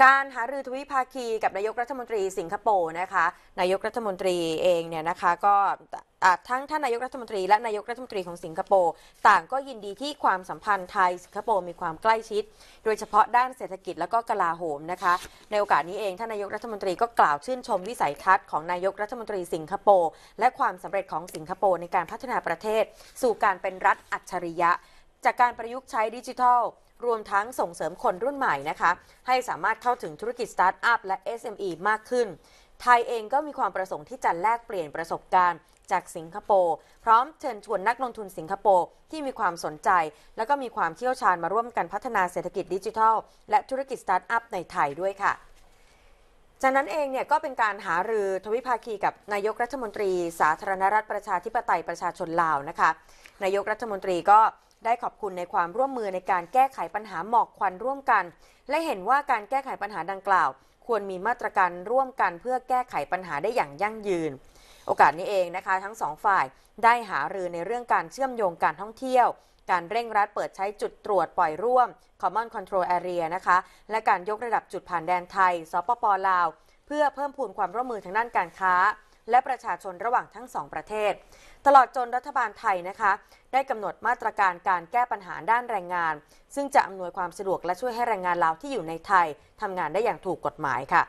การหารือทวิภาคีกับนายกรัฐมนตรีสิงคโปร์นะคะนายกรัฐมนตรีเองเนี่ยนะคะก็ทั้งท่านนายกรัฐมนตรีและนายกรัฐมนตรีของสิงคโปร์ต่างก็ยินดีที่ความสัมพันธ์ไทยสิงคโปร์มีความใกล้ชิดโดยเฉพาะด้านเศรษฐกิจและก็กลาโหมนะคะในโอกาสนี้เองท่านนายกรัฐมนตรีก็กล่าวชื่นชมวิสัยทัศน์ของนายกรัฐมนตรีสิงคโปร์และความสำเร็จของสิงคโปร์ในการพัฒนาประเทศสู่การเป็นรัฐอัจฉริยะจากการประยุกต์ใช้ดิจิทัลรวมทั้งส่งเสริมคนรุ่นใหม่นะคะให้สามารถเข้าถึงธุรกิจสตาร์ทอัพและ SME มากขึ้นไทยเองก็มีความประสงค์ที่จะแลกเปลี่ยนประสบการณ์จากสิงคโปร์พร้อมเชิญชวนนักลงทุนสิงคโปร์ที่มีความสนใจและก็มีความเชี่ยวชาญมาร่วมกันพัฒนาเศรษฐกิจดิจิทัลและธุรกิจสตาร์ทอัพในไทยด้วยค่ะจากนั้นเองเนี่ยก็เป็นการหารือทวิภาคีกับนายกรัฐมนตรีสาธารณรัฐประชาธิปไตยประชาชนลาวนะคะนายกรัฐมนตรีก็ได้ขอบคุณในความร่วมมือในการแก้ไขปัญหาหมอกควันร่วมกันและเห็นว่าการแก้ไขปัญหาดังกล่าวควรมีมาตรการร่วมกันเพื่อแก้ไขปัญหาได้อย่างยั่งยืนโอกาสนี้เองนะคะทั้งสองฝ่ายได้หารือในเรื่องการเชื่อมโยงการท่องเที่ยวการเร่งรัดเปิดใช้จุดตรวจปล่อยร่วม Common Control Area นะคะและการยกระดับจุดผ่านแดนไทยสปป.ลาวเพื่อเพิ่มพูนความร่วมมือทางด้านการค้าและประชาชนระหว่างทั้งสองประเทศตลอดจนรัฐบาลไทยนะคะได้กำหนดมาตรการการแก้ปัญหาด้านแรงงานซึ่งจะอำนวยความสะดวกและช่วยให้แรงงานลาวที่อยู่ในไทยทำงานได้อย่างถูกกฎหมายค่ะ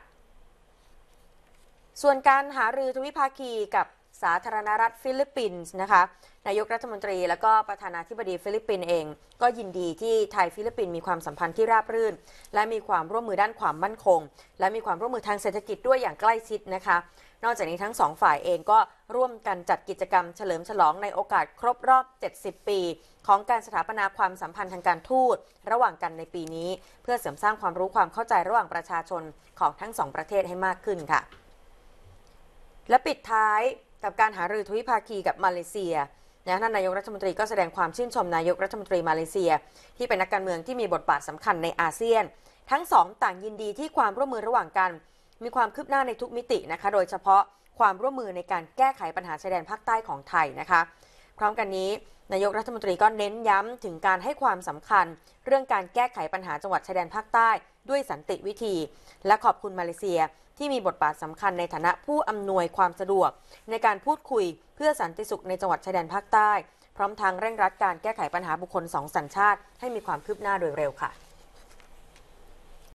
ส่วนการหารือทวิภาคีกับสาธารณรัฐฟิลิปปินส์นะคะนายกรัฐมนตรีและก็ประธานาธิบดีฟิลิปปินส์เองก็ยินดีที่ไทยฟิลิปปินส์มีความสัมพันธ์ที่ราบรื่นและมีความร่วมมือด้านความมั่นคงและมีความร่วมมือทางเศรษฐกิจด้วยอย่างใกล้ชิดนะคะนอกจากนี้ทั้งสองฝ่ายเองก็ร่วมกันจัดกิจกรรมเฉลิมฉลองในโอกาสครบรอบ70ปีของการสถาปนาความสัมพันธ์ทางการทูตระหว่างกันในปีนี้เพื่อเสริมสร้างความรู้ความเข้าใจระหว่างประชาชนของทั้งสองประเทศให้มากขึ้นค่ะและปิดท้ายกับการหารือทวิภาคีกับมาเลเซียท่านนายกรัฐมนตรีก็แสดงความชื่นชมนายกรัฐมนตรีมาเลเซียที่เป็นนักการเมืองที่มีบทบาทสำคัญในอาเซียนทั้งสองต่างยินดีที่ความร่วมมือระหว่างกันมีความคืบหน้าในทุกมิตินะคะโดยเฉพาะความร่วมมือในการแก้ไขปัญหาชายแดนภาคใต้ของไทยนะคะพร้อมกันนี้นายกรัฐมนตรีก็เน้นย้ำถึงการให้ความสำคัญเรื่องการแก้ไขปัญหาจังหวัดชายแดนภาคใต้ด้วยสันติวิธีและขอบคุณมาเลเซียที่มีบทบาทสำคัญในฐานะผู้อำนวยความสะดวกในการพูดคุยเพื่อสันติสุขในจังหวัดชายแดนภาคใต้พร้อมทั้งเร่งรัดการแก้ไขปัญหาบุคคล2 สัญชาติให้มีความคืบหน้าโดยเร็วค่ะ